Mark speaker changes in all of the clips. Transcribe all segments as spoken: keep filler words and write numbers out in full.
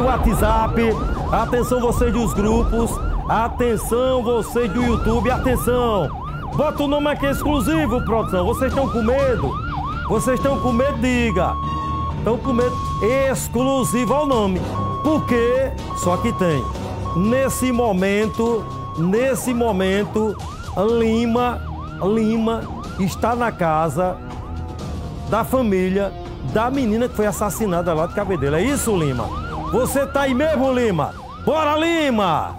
Speaker 1: WhatsApp, atenção vocês dos grupos, atenção vocês do YouTube, atenção. Bota o nome aqui exclusivo, produção. Vocês estão com medo? Vocês estão com medo? Diga. Estão com medo? Exclusivo ao nome. Porque só que tem. Nesse momento, nesse momento, Lima, Lima está na casa da família da menina que foi assassinada lá de Cabedelo. É isso, Lima? Você tá aí mesmo, Lima? Bora, Lima!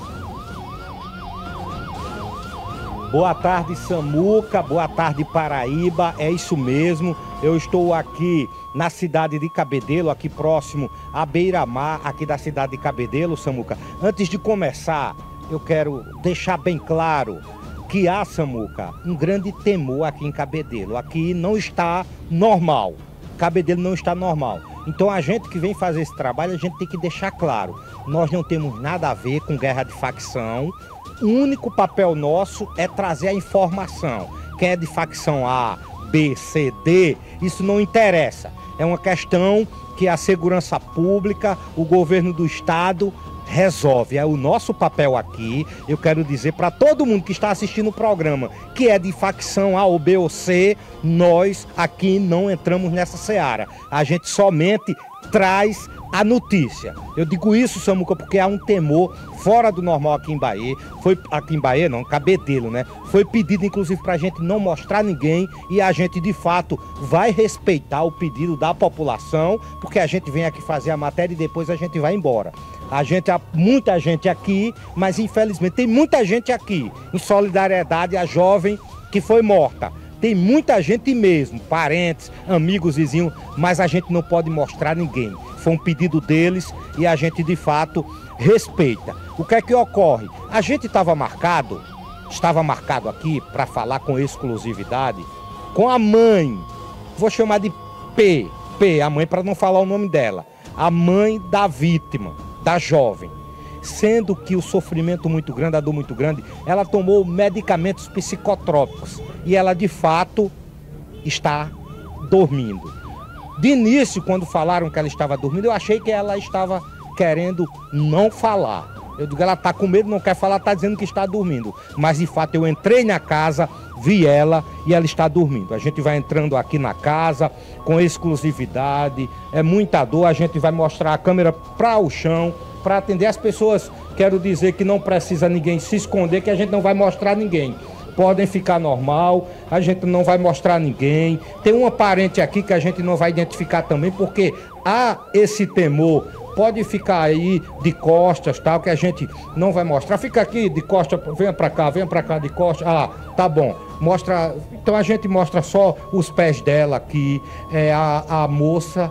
Speaker 2: Boa tarde, Samuca. Boa tarde, Paraíba. É isso mesmo. Eu estou aqui na cidade de Cabedelo, aqui próximo à beira-mar, aqui da cidade de Cabedelo, Samuca. Antes de começar, eu quero deixar bem claro que há, Samuca, um grande temor aqui em Cabedelo. Aqui não está normal. Cabedelo não está normal. Então a gente que vem fazer esse trabalho, a gente tem que deixar claro. Nós não temos nada a ver com guerra de facção. O único papel nosso é trazer a informação. Quem é de facção A, B, C, D, isso não interessa. É uma questão que a segurança pública, o governo do estado resolve. É o nosso papel aqui. Eu quero dizer para todo mundo que está assistindo o programa que é de facção A ou B ou C, nós aqui não entramos nessa seara. A gente somente traz a notícia. Eu digo isso, Samuca, porque há um temor fora do normal aqui em Bahia. Foi aqui em Bahia, não, Cabedelo, né? Foi pedido, inclusive, para a gente não mostrar ninguém e a gente, de fato, vai respeitar o pedido da população, porque a gente vem aqui fazer a matéria e depois a gente vai embora. A gente, há muita gente aqui, mas infelizmente tem muita gente aqui em solidariedade à jovem que foi morta. Tem muita gente mesmo, parentes, amigos, vizinhos, mas a gente não pode mostrar ninguém. Foi um pedido deles e a gente, de fato, respeita. O que é que ocorre? A gente estava marcado, estava marcado aqui para falar com exclusividade com a mãe, vou chamar de P, P, a mãe para não falar o nome dela, a mãe da vítima, da jovem. Sendo que o sofrimento muito grande, a dor muito grande, ela tomou medicamentos psicotrópicos e ela de fato está dormindo. De início, quando falaram que ela estava dormindo, eu achei que ela estava querendo não falar. Eu digo, ela está com medo, não quer falar, está dizendo que está dormindo. Mas de fato eu entrei na casa, vi ela e ela está dormindo. A gente vai entrando aqui na casa com exclusividade, é muita dor, a gente vai mostrar a câmera para o chão, para atender as pessoas. Quero dizer que não precisa ninguém se esconder, que a gente não vai mostrar ninguém. Podem ficar normal, a gente não vai mostrar ninguém. Tem uma parente aqui que a gente não vai identificar também, porque há esse temor. Pode ficar aí de costas, tal, que a gente não vai mostrar. Fica aqui de costas, venha pra cá, venha pra cá de costas. Ah, tá bom. Mostra. Então a gente mostra só os pés dela aqui. É, a, a moça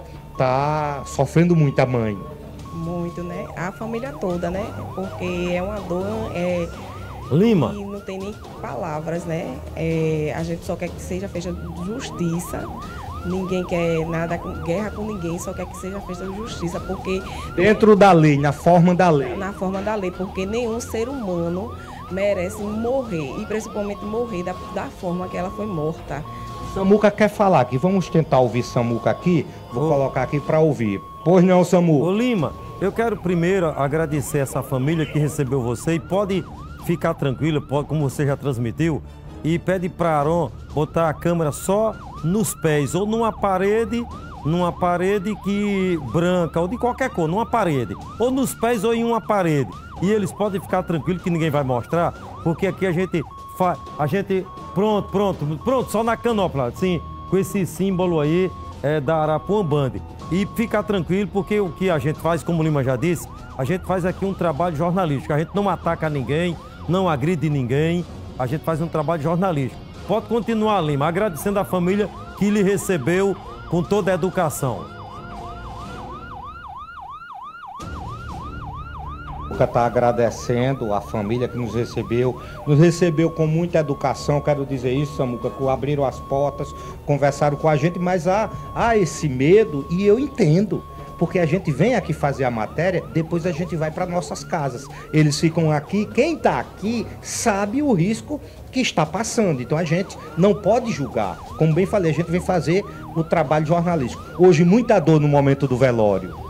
Speaker 2: tá sofrendo muito, a mãe.
Speaker 3: Muito, né? A família toda, né? Porque é uma dor. É...
Speaker 1: Lima.
Speaker 3: E não tem nem palavras, né? É, a gente só quer que seja feita justiça. Ninguém quer nada com guerra com ninguém, só quer que seja feita justiça, porque...
Speaker 2: Dentro da lei, na forma da lei.
Speaker 3: Na forma da lei, porque nenhum ser humano merece morrer, e principalmente morrer da, da forma que ela foi morta.
Speaker 2: Samuca quer falar aqui, vamos tentar ouvir Samuca aqui, vou Ô. colocar aqui para ouvir. Pois não, Samuca?
Speaker 1: Ô Lima, eu quero primeiro agradecer essa família que recebeu você e pode ficar tranquilo, pode, como você já transmitiu, e pede para Aron botar a câmera só nos pés, ou numa parede, numa parede que branca, ou de qualquer cor, numa parede, ou nos pés ou em uma parede. E eles podem ficar tranquilos que ninguém vai mostrar, porque aqui a gente faz, a gente, pronto, pronto, pronto, só na canopla, assim, com esse símbolo aí é, da Arapuã Band. E fica tranquilo, porque o que a gente faz, como o Lima já disse, a gente faz aqui um trabalho jornalístico, a gente não ataca ninguém, não agride ninguém, a gente faz um trabalho jornalístico. Pode continuar, Lima, agradecendo a família que lhe recebeu com toda a educação.
Speaker 2: Está agradecendo a família que nos recebeu, nos recebeu com muita educação, quero dizer isso, Samuca, que abriram as portas, conversaram com a gente, mas há, há esse medo e eu entendo. Porque a gente vem aqui fazer a matéria, depois a gente vai para nossas casas. Eles ficam aqui, quem está aqui sabe o risco que está passando. Então a gente não pode julgar. Como bem falei, a gente vem fazer o trabalho jornalístico. Hoje muita dor no momento do velório.
Speaker 3: Muita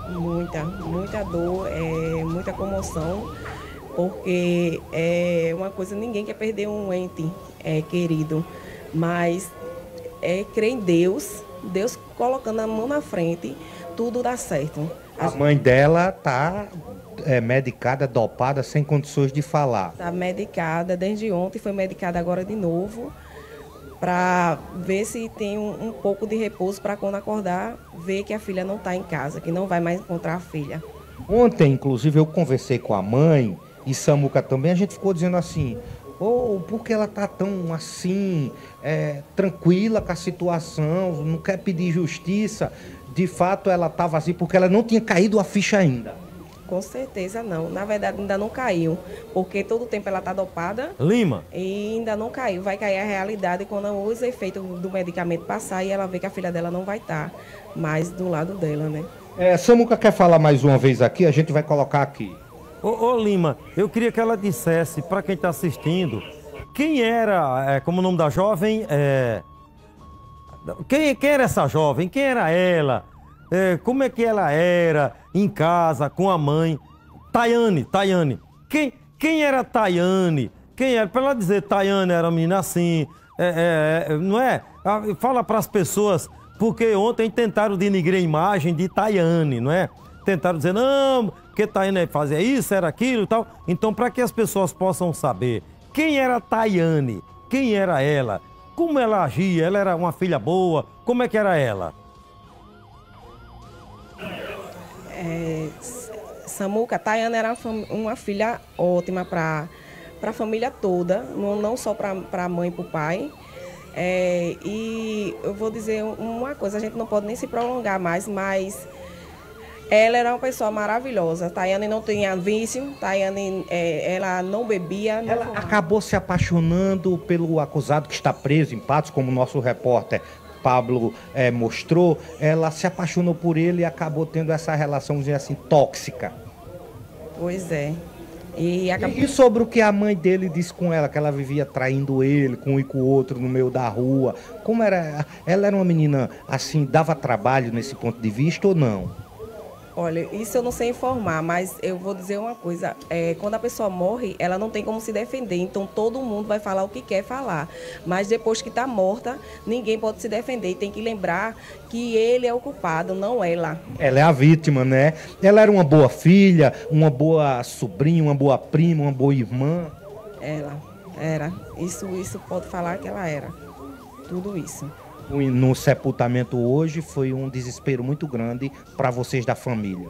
Speaker 3: muita, muita dor, é, muita comoção, porque é uma coisa, ninguém quer perder um ente é, querido, mas é crer em Deus, Deus colocando a mão na frente, tudo dá certo.
Speaker 2: A, a mãe dela tá é, medicada, dopada, sem condições de falar.
Speaker 3: Está medicada desde ontem, foi medicada agora de novo, para ver se tem um, um pouco de repouso para quando acordar, ver que a filha não está em casa, que não vai mais encontrar a filha.
Speaker 2: Ontem, inclusive, eu conversei com a mãe e Samuca também, a gente ficou dizendo assim, oh, por que ela está tão assim, é, tranquila com a situação, não quer pedir justiça? De fato, ela estava assim porque ela não tinha caído a ficha ainda.
Speaker 3: Com certeza não. Na verdade, ainda não caiu. Porque todo o tempo ela está dopada.
Speaker 1: Lima.
Speaker 3: E ainda não caiu. Vai cair a realidade quando os efeitos do medicamento passar e ela vê que a filha dela não vai estar mais do lado dela, né?
Speaker 2: É, Samuca quer falar mais uma vez aqui, a gente vai colocar aqui.
Speaker 1: Ô, ô Lima, eu queria que ela dissesse, para quem está assistindo, quem era, é, como o nome da jovem, é... Quem, quem era essa jovem? Quem era ela? É, como é que ela era em casa, com a mãe? Tayane, Tayane. Quem, quem era Tayane? Quem era? Para ela dizer, Tayane era uma menina assim, é, é, não é? Fala para as pessoas, porque ontem tentaram denigrir a imagem de Tayane, não é? Tentaram dizer, não, porque Tayane fazia isso, era aquilo e tal. Então, para que as pessoas possam saber quem era Tayane, quem era ela, como ela agia, ela era uma filha boa, como é que era ela?
Speaker 3: É, Samuca, Tayane era uma filha ótima para a família toda, não, não só para a mãe e para o pai. É, e eu vou dizer uma coisa, a gente não pode nem se prolongar mais, mas ela era uma pessoa maravilhosa. Tayane não tinha vício, Tayane é, ela não bebia. Não
Speaker 2: ela
Speaker 3: fumava.
Speaker 2: Acabou se apaixonando pelo acusado que está preso em Patos, como o nosso repórter Pablo é, mostrou. Ela se apaixonou por ele e acabou tendo essa relação, vamos dizer assim, tóxica.
Speaker 3: Pois é. E, acabou...
Speaker 2: e sobre o que a mãe dele disse com ela, que ela vivia traindo ele com um e com o outro no meio da rua. Como era? Ela era uma menina assim, dava trabalho nesse ponto de vista ou não?
Speaker 3: Olha, isso eu não sei informar, mas eu vou dizer uma coisa. É, quando a pessoa morre, ela não tem como se defender. Então, todo mundo vai falar o que quer falar. Mas depois que está morta, ninguém pode se defender. E tem que lembrar que ele é o culpado, não ela.
Speaker 2: Ela é a vítima, né? Ela era uma boa filha, uma boa sobrinha, uma boa prima, uma boa irmã.
Speaker 3: Ela era. Isso, isso pode falar que ela era. Tudo isso.
Speaker 2: No sepultamento hoje foi um desespero muito grande para vocês da família.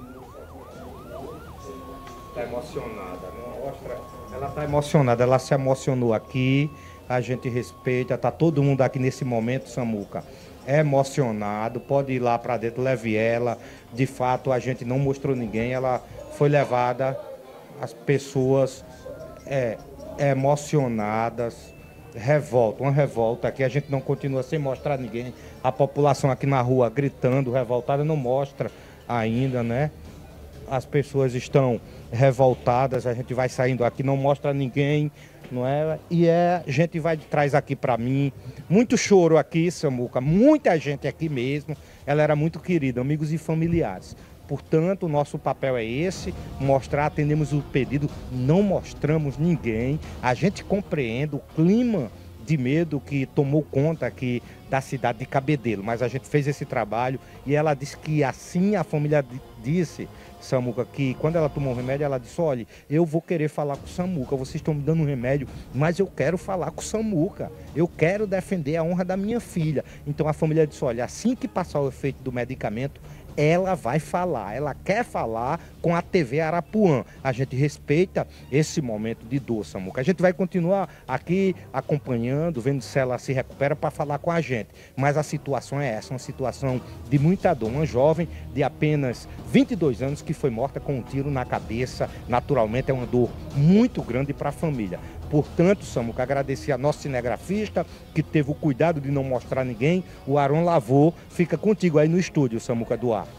Speaker 2: Está emocionada, não mostra? Ela está emocionada, ela se emocionou aqui, a gente respeita, tá todo mundo aqui nesse momento, Samuca, é emocionado, pode ir lá para dentro, leve ela. De fato, a gente não mostrou ninguém, ela foi levada, as pessoas é, emocionadas. Revolta, uma revolta aqui, a gente não continua sem mostrar ninguém, a população aqui na rua gritando, revoltada, não mostra ainda, né? As pessoas estão revoltadas, a gente vai saindo aqui, não mostra ninguém, não é? E é, a gente vai de trás aqui para mim, muito choro aqui, Samuca, muita gente aqui mesmo, ela era muito querida, amigos e familiares. Portanto, o nosso papel é esse, mostrar, atendemos o pedido, não mostramos ninguém, a gente compreende o clima de medo que tomou conta aqui da cidade de Cabedelo, mas a gente fez esse trabalho e ela disse que assim a família disse, Samuca, que quando ela tomou o remédio, ela disse, olha, eu vou querer falar com o Samuca, vocês estão me dando um remédio, mas eu quero falar com o Samuca, eu quero defender a honra da minha filha. Então a família disse, olha, assim que passar o efeito do medicamento, ela vai falar, ela quer falar com a T V Arapuã. A gente respeita esse momento de dor, Samuca. A gente vai continuar aqui acompanhando, vendo se ela se recupera para falar com a gente. Mas a situação é essa, uma situação de muita dor. Uma jovem de apenas vinte e dois anos que foi morta com um tiro na cabeça. Naturalmente é uma dor muito grande para a família. Portanto, Samuca, agradecer a nosso cinegrafista, que teve o cuidado de não mostrar ninguém, o Aron Lavô. Fica contigo aí no estúdio, Samuca Duarte.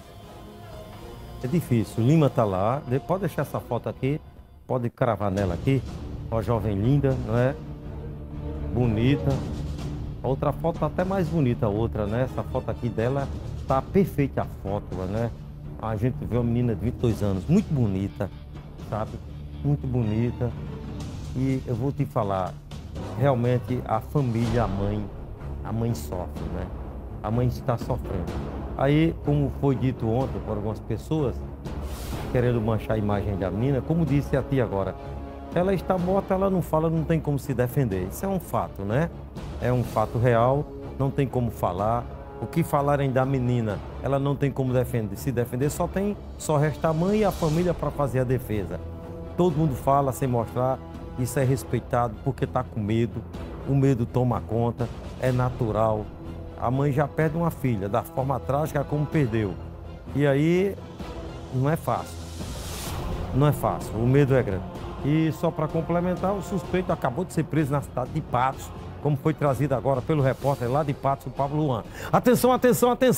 Speaker 1: É difícil, Lima tá lá, pode deixar essa foto aqui, pode cravar nela aqui. Uma jovem linda, não é? Bonita. A outra foto tá até mais bonita, a outra, né? Essa foto aqui dela tá perfeita a foto, né? A gente vê uma menina de vinte e dois anos, muito bonita, sabe? Muito bonita. E eu vou te falar, realmente a família, a mãe, a mãe sofre, né? A mãe está sofrendo. Aí, como foi dito ontem por algumas pessoas, querendo manchar a imagem da menina, como disse a ti agora, ela está morta, ela não fala, não tem como se defender. Isso é um fato, né? É um fato real, não tem como falar. O que falarem da menina, ela não tem como defender, se defender, só tem, só resta a mãe e a família para fazer a defesa. Todo mundo fala sem mostrar, isso é respeitado porque está com medo, o medo toma conta, é natural. A mãe já perde uma filha, da forma trágica como perdeu. E aí, não é fácil, não é fácil, o medo é grande. E só para complementar, o suspeito acabou de ser preso na cidade de Patos, como foi trazido agora pelo repórter lá de Patos, o Pablo Luan. Atenção, atenção, atenção!